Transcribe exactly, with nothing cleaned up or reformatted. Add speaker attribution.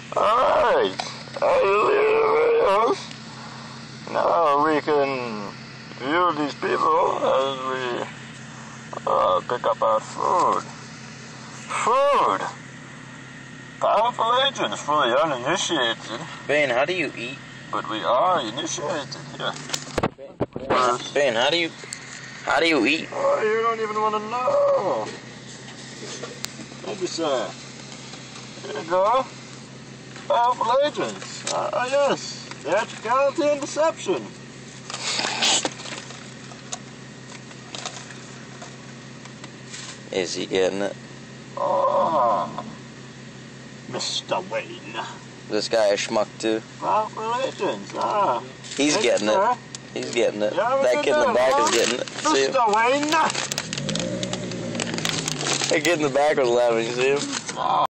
Speaker 1: Alright. Hey, now we can view these people as we uh, pick up our food. Food! Powerful agents for the uninitiated.
Speaker 2: Ben, how do you eat?
Speaker 1: But we are initiated here.
Speaker 2: Ben, Ben, how do you how do you eat?
Speaker 1: Oh, you don't even want to know. Thank you, sir. Here you go. Powerful agents. Ah, uh, yes. Theatricality and deception.
Speaker 2: Is he getting it?
Speaker 1: Oh, Mister Wayne.
Speaker 2: This guy a schmuck too.
Speaker 1: Powerful agents. Ah.
Speaker 2: He's
Speaker 1: Thank
Speaker 2: getting
Speaker 1: you,
Speaker 2: it.
Speaker 1: sir.
Speaker 2: He's getting it.
Speaker 1: Yeah,
Speaker 2: That kid in the back
Speaker 1: huh?
Speaker 2: is getting it. See him?
Speaker 1: Mister Wayne.
Speaker 2: That kid in the back was laughing. You see him?
Speaker 1: Oh.